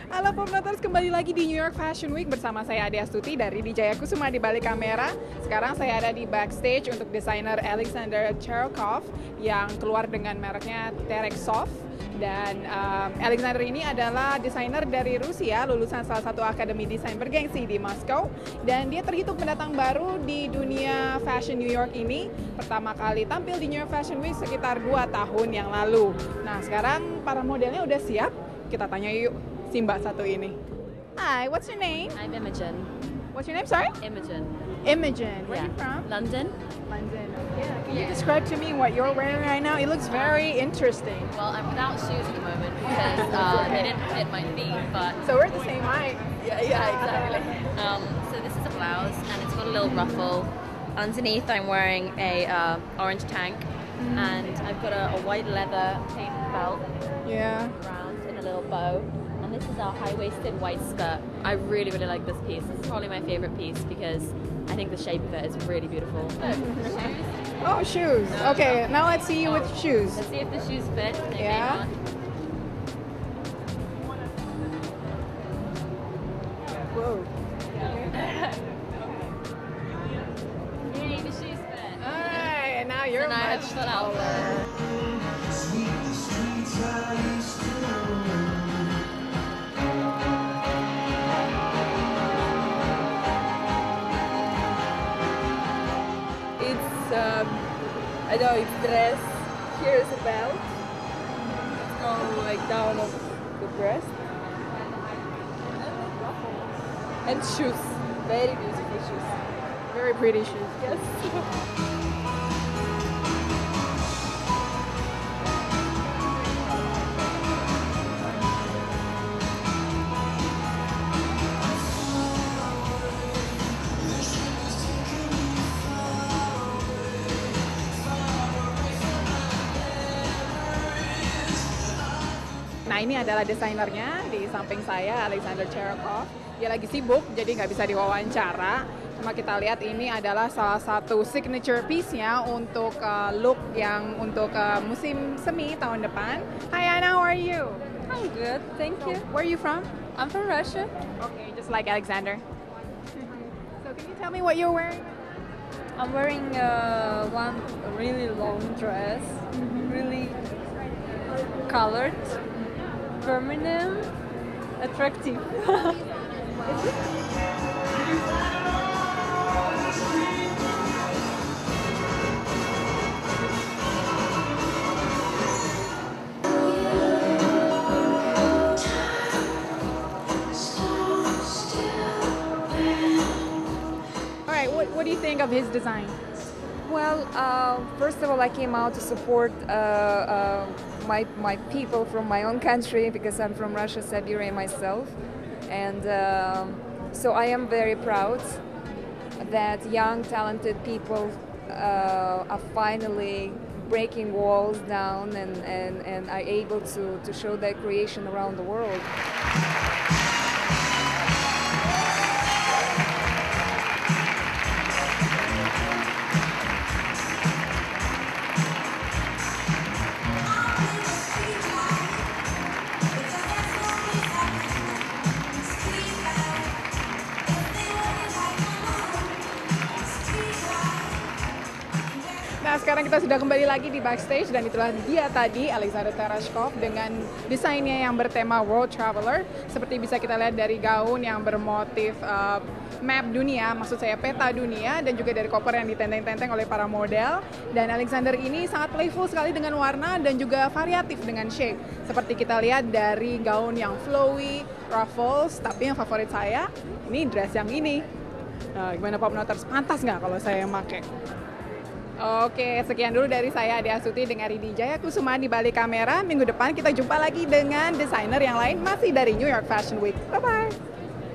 Halo Popnoters, kembali lagi di New York Fashion Week bersama saya Ade Astuti dari Dijaya Kusuma di balik kamera. Sekarang saya ada di backstage untuk desainer Alexander Cherokov yang keluar dengan mereknya Terexov. Dan Alexander ini adalah desainer dari Rusia, lulusan salah satu akademi desain bergengsi di Moskow. Dan dia terhitung pendatang baru di dunia fashion New York ini. Pertama kali tampil di New York Fashion Week sekitar 2 tahun yang lalu. Nah sekarang para modelnya udah siap, kita tanya yuk si mbak satu ini. Hi, what's your name? I'm Imogen. What's your name, sorry? Imogen. Imogen. Where are Yeah. you from? London. London. Yeah. Can you describe to me what you're wearing right now? It looks very interesting. Well, I'm without shoes at the moment because they didn't fit my feet, but So we're the same height. yeah, exactly. So this is a blouse and it's got a little ruffle. Underneath, I'm wearing a orange tank, and I've got a white leather chain belt Yeah. around in a little bow. And this is our high-waisted white skirt. I really, really like this piece. This is probably my favorite piece because I think the shape of it is really beautiful. Oh, shoes. Okay, now let's see you with shoes. Let's see if the shoes fit. They may Yeah. not. Whoa. Yay, the shoes fit. Alright, now you're And I much have full outfit. It's I know it's dress. Here is a belt. It's going like down of the breast. And shoes. Very beautiful shoes. very pretty shoes. Yes. Nah ini adalah desainernya di samping saya, Alexander Cherokov. Dia lagi sibuk, jadi nggak bisa diwawancara. Cuma kita lihat ini adalah salah satu signature piece-nya untuk look yang untuk musim semi tahun depan. Hi Anna, how are you? I'm good, thank you. Where are you from? I'm from Russia. Okay, just like Alexander. So can you tell me what you're wearing? I'm wearing one really long dress, really colored, feminine, attractive. Alright, what do you think of his design? Well, first of all, I came out to support my people from my own country because I'm from Russia, Siberia myself, and so I am very proud that young, talented people are finally breaking walls down and are able to show their creation around the world. Nah sekarang kita sudah kembali lagi di backstage dan itulah dia tadi Alexander Tereshkov dengan desainnya yang bertema World Traveler. Seperti bisa kita lihat dari gaun yang bermotif map dunia, maksud saya peta dunia, dan juga dari koper yang ditenteng-tenteng oleh para model. Dan Alexander ini sangat playful sekali dengan warna dan juga variatif dengan shape. Seperti kita lihat dari gaun yang flowy, ruffles, tapi yang favorit saya ini dress yang ini. Nah, gimana Popnoters? Pantas nggak kalau saya yang pakai? Oke, sekian dulu dari saya Ade Astuti dengan Dijaya Kusuma di balik kamera. Minggu depan kita jumpa lagi dengan desainer yang lain masih dari New York Fashion Week. Bye-bye!